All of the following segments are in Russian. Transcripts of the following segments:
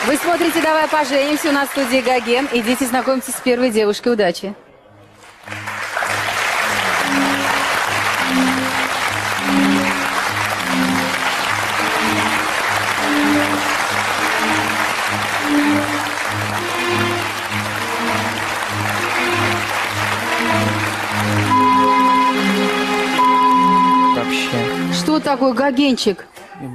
Вы смотрите «Давай поженимся», у нас в студии Гоген. Идите знакомьтесь с первой девушкой. Удачи. Вообще. Что такое, Гогенчик?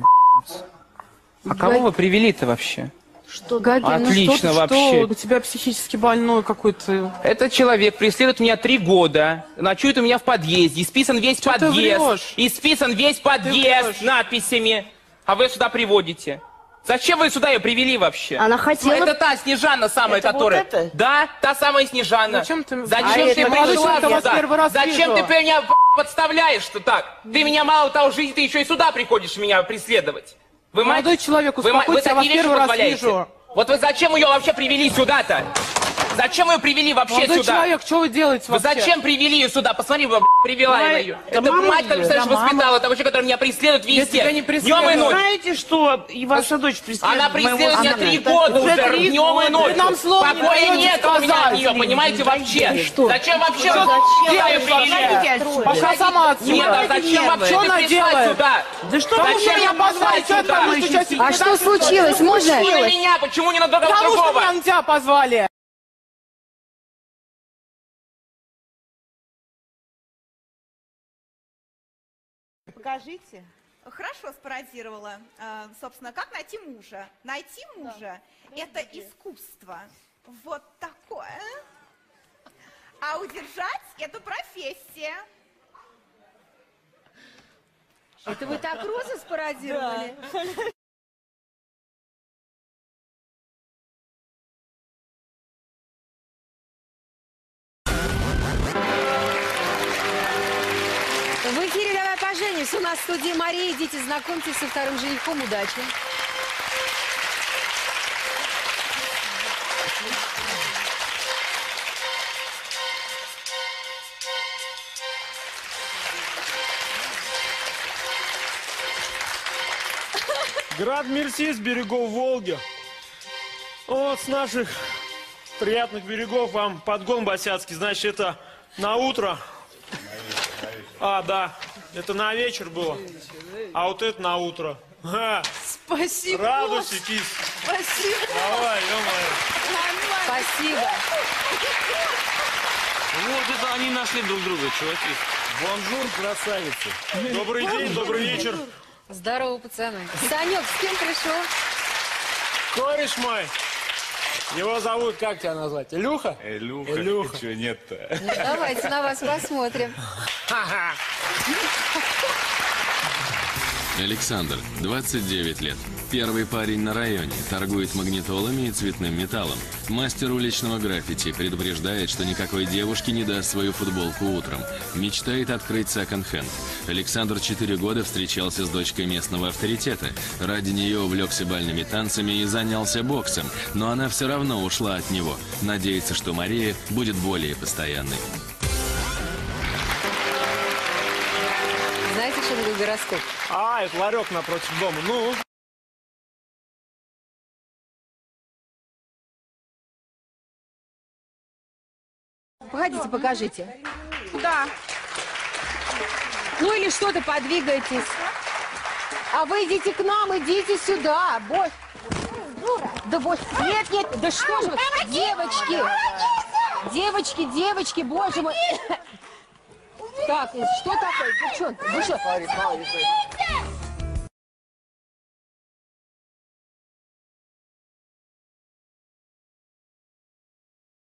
А кого вы привели-то вообще? Что, Гоген, Отлично ну вообще. У тебя психически больной какой-то. Этот человек преследует меня 3 года, ночует у меня в подъезде, исписан весь Что ты подъезд, врешь? исписан весь подъезд надписями, а вы сюда приводите. Зачем вы сюда ее привели вообще? Она хотела... Это та Снежана самая, Это которая... вот это? Да, та самая Снежана. Зачем ты... Зачем ты молодой пришла человек, я вас сюда? первый раз Зачем вижу. ты меня подставляешь-то так? Ты меня мало того жизни, ты еще и сюда приходишь меня преследовать. Вы Молодой человек, успокойтесь, я вас такие вещи первый раз позволяете? вижу. Вот вы зачем ее вообще привели сюда-то? Зачем вы ее привели вообще Молодой сюда? человек, что вы делаете Вы вообще? зачем привели ее сюда? Посмотри, вы привела я ее. Это мать, которая, представляешь, воспитала, это вообще, которая меня преследует везде. тебя не преследую. Днем и ночью. Знаете что? И ваша дочь преследует Она преследует меня 3 года Уже уже, 3 днем и года. ночью. Нам слова не Покоя даете нет у меня от сказать. нее, понимаете, вообще. Зачем вообще вы сюда ее привели? Пошла сама отсюда. Нет, а зачем вообще Что ты она пришла делает? сюда? Да что Потому вы что меня позвали, что сюда? там стучать? А что случилось? Можно? Почему на меня? Почему не на другого Потому что другого? меня на тебя позвали. Покажите. Хорошо спародировала. Собственно, как найти мужа? Найти мужа – это искусство. Вот такое. А удержать – это профессия. Это вы так розы спародировали? В эфире «Давай поженимся». У нас в студии Мария. Идите знакомьтесь со вторым женихом. Удачи. Град Мерси с берегов Волги. Вот с наших приятных берегов вам подгон босяцкий. Значит, это на утро. А, да, это на вечер было. А вот это на утро. Ха. Спасибо. Радуйся, кис. Спасибо. Давай, ё-моё. Спасибо. Вот это они нашли друг друга, чуваки. Бонжур, красавицы. Добрый день, добрый вечер. Здорово, пацаны. Санек, с кем пришел? Кореш мой. Его зовут, как тебя назвать? Илюха? Илюха. Илюха. Чего нет-то? Ну, давайте на вас посмотрим. Александр, 29 лет. Первый парень на районе, торгует магнитолами и цветным металлом. Мастер уличного граффити, предупреждает, что никакой девушке не даст свою футболку утром. Мечтает открыть секонд-хенд. Александр 4 года встречался с дочкой местного авторитета. Ради нее увлекся бальными танцами и занялся боксом. Но она все равно ушла от него. Надеется, что Мария будет более постоянной. Знаете, что такое гороскоп? А, это ларек напротив дома. Ну. Погодите, покажите. Да. Ну или что-то подвигайтесь. А вы идите к нам, идите сюда. Бось. Да бось. Нет, нет, да что же вы? Девочки. Девочки, девочки, боже мой. Так, что такое? Девчонки, вы что?